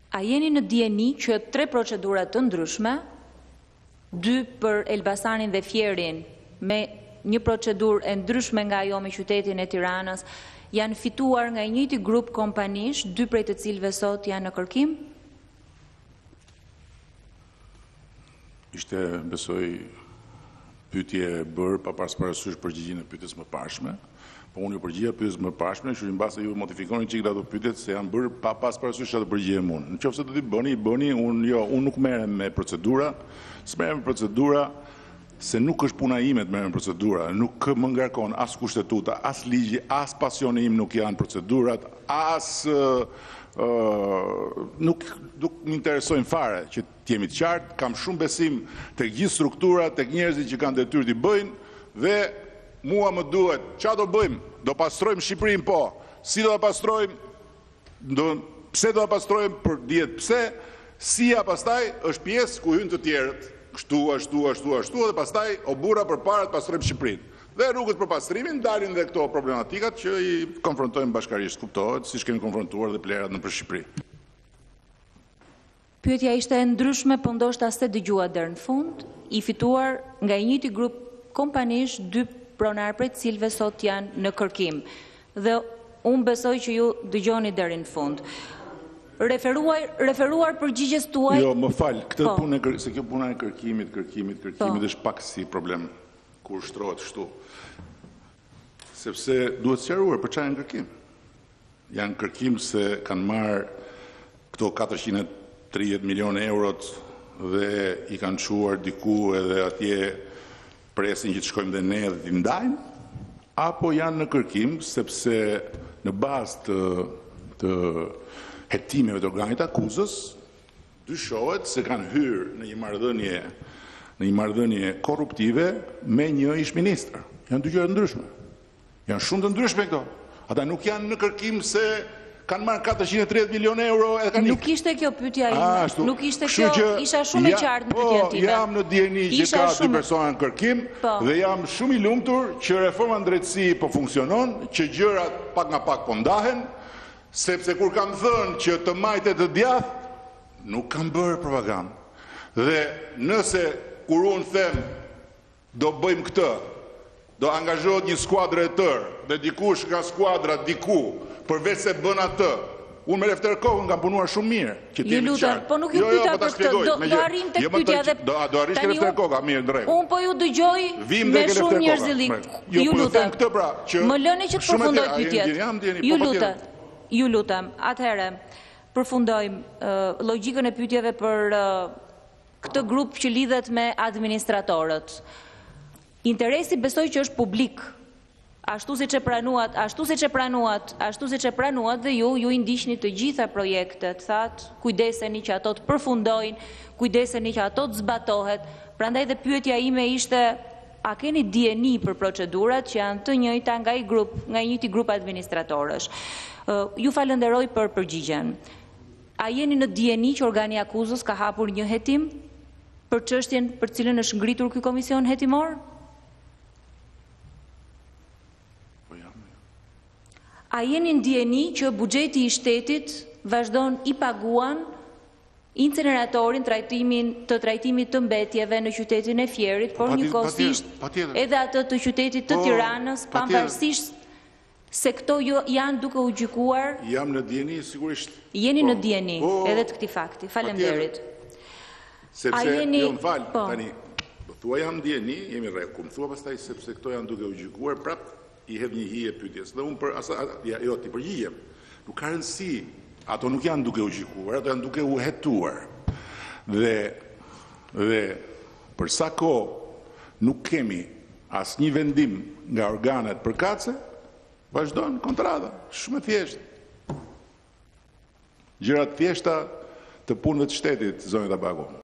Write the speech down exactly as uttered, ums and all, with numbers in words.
A jeni në dieni që tre procedura të ndryshme, dy për Elbasanin dhe Fierin, me një procedurë e ndryshme nga ajo me qytetin e Tiranës, janë fituar nga i njëjti grup kompanish, dy prej të cilëve sot janë në kërkim? Ishte, besoj, pyetje bërë pa pas parasysh përgjigjen e pyetjes më parshme, po unë ju përgjigja pyetjes më parshme, kështu që mbase ju modifikoni çik ato pyetje se janë bërë pa pas parasysh ato përgjigjem unë. Nëse do t'i bëni, bëni, unë jo, unë nuk merrem me procedura, s'merrem me procedura se nuk është puna ime të merrem me procedura, nuk më ngarkon as kushtetuta, as ligji, as pasioni im nuk janë procedurat, as uh, uh, nuk nuk më interesojnë fare që t'jemi të qartë, kam shumë besim tek gjithë strukturat, tek njerëzit që kanë detyrë t'i bëjnë dhe mua më duhet, ç'a do bëjmë? Do pastrojmë Shqipërinë po. Si do ta pastrojmë? Do pse do ta pastrojmë? Për dihet pse? Sia pastaj është pjesë ku hyn të tjerët. Kështu, ashtu, ashtu, ashtu, dhe pastaj o burra përpara të pastrojmë Shqipërinë. Dhe rrugët për pastrimin dalin dhe këto problematikat që i konfrontojmë bashkarisht, kuptohet, siç kemi konfrontuar dhe plerat nëpër Shqipëri. Pyetja ishte e ndryshme, po ndoshta s'e dëgjua deri në fund, i fituar nga i njëjti grup kompanish, dy pronar prej të cilëve sot janë në kërkim. Dhe unë besoj që ju dëgjoni deri në fund. Referuar, referuar përgjigjes tuaj... Jo, më fal, këtë po. punë, se kjo puna e kërkimit, kërkimit, kërkimit, po. është pak si problem kur shtrohet shtu. Sepse duhet sqaruar për çfarë janë kërkim. Janë kërkim se kanë marrë këto katërqind e tridhjetë milionë eurot dhe i kanë çuar diku edhe atje presin që të shkojmë dhe ne dhe t'i ndajmë, apo janë në kërkim sepse në bazë të, të hetimeve të organit akuzës, dyshohet se kanë hyrë në një marrëdhënie, në një marrëdhënie korruptive me një ish-ministër. Janë dy gjëra ndryshme. Janë shumë të ndryshme këto. Ata nuk janë në kërkim se kanë marrë katërqind e tridhjetë milionë euro edhe kanë. Nuk ishte kjo pyetja ime. Nuk ishte kjo, isha shumë e qartë në pyetjen time. Po, jam në dieni që ka dy persona në kërkim dhe jam shumë i lumtur që reforma drejtësi po funksionon, që gjërat pak nga pak po ndahen, sepse kur kam thënë që të majtet të djath, nuk kam bërë propagandë. Dhe nëse kur unë them do bëjmë këtë, do angazhohet një skuadrë e tërë, dhe dikush nga skuadra diku, përveç se bën atë, unë me lefter kohën kam punuar shumë mirë, që t'jemi të qartë. Po nuk ju pyeta për këtë, do arrim tek pyetja dhe do arrish ke lefter kohë, mirë në rregull. Unë po ju dëgjoj me shumë njerëzillik. Ju lutem. Më lëni që të përfundoj pyetjet. Ju lutem. Ju lutem. Atëherë, përfundojmë logjikën e pyetjeve për këtë grup që lidhet me administratorët. Interesi besoj që është publik. Ashtu si që pranuat, ashtu si që pranuat, ashtu si që pranuat dhe ju, ju i ndiqni të gjitha projektet, thatë, kujdeseni që ato të përfundojnë, kujdeseni që ato të zbatohet, prandaj dhe pyetja ime ishte, a keni dieni për procedurat që janë të njëjta nga i grup, nga i njëjti grup administratorësh. Ju falenderoj për përgjigjen. A jeni në dieni që organi akuzës ka hapur një hetim për çështjen për cilën është ngritur ky komision hetimor? A jeni ndjeni që buxheti i shtetit vazhdon i paguan inceneratorin trajtimin të trajtimit të mbetjeve në qytetin e Fierit, por njëkohësisht edhe atë të qytetit të Tiranës, pavarësisht se këto janë duke u gjykuar? Jam në dieni, sigurisht. Jeni në dieni, edhe të këtij fakti. Faleminderit. Sepse, jo më fal, tani, thua jam dieni, jemi rregull. Thua pastaj sepse këto janë duke u gjykuar, prap i hedh një hije pyetjes. Dhe unë për asa, jo, ti përgjigjem. Nuk ka rëndësi. Ato nuk janë duke u gjykuar, ato janë duke u hetuar. Dhe, dhe për sa kohë nuk kemi asnjë vendim nga organet përkatëse, vazhdon kontrata. Shumë e thjeshtë. Gjëra të thjeshta të punëve të shtetit, zonja Tabaku.